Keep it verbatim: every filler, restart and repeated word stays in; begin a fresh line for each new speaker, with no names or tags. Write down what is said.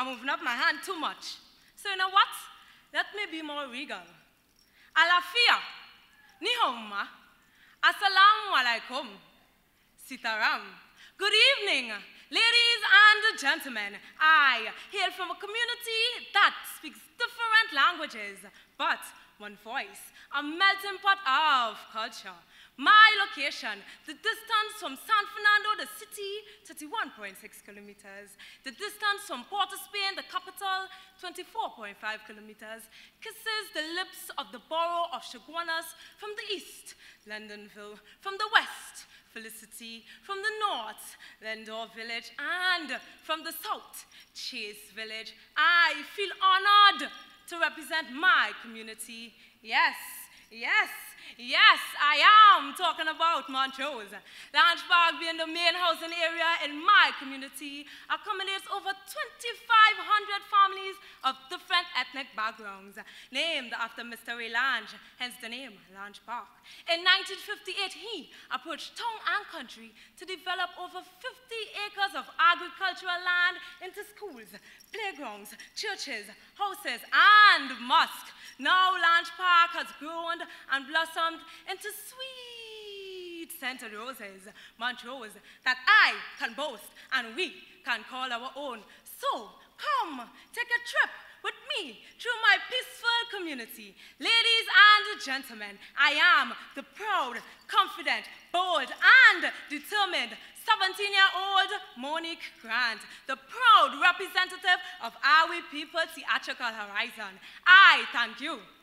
I'm moving up my hand too much. So you know what? Let me be more regal. Alafia, ni homa, assalamu alaikum, sitaram. Good evening, ladies and gentlemen. I hail from a community that speaks different languages, but one voice, a melting pot of culture. My location, the distance from San Fernando, the city, thirty-one point six kilometers. The distance from Port of Spain, the capital, twenty-four point five kilometers, kisses the lips of the borough of Chaguanas from the east, Londonville from the west, Felicity from the north, Lendor Village, and from the south, Chase Village. I feel honored to represent my community. Yes, yes. Yes, I am talking about Montrose. Lange Park, being the main housing area in my community, accommodates over twenty-five hundred families of different ethnic backgrounds, named after Mister Ray Lange, hence the name Lange Park. In nineteen fifty-eight, he approached town and country to develop over fifty acres of agricultural land into schools, playgrounds, churches, houses, and mosques. Now Lange Park has grown and blossomed into sweet scented roses, Montrose, that I can boast and we can call our own. So come, take a trip with me through my peaceful community. Ladies and gentlemen, I am the proud, confident, bold, and determined seventeen-year-old Monique Grant, the proud representative of our People Theatrical Horizon. I thank you.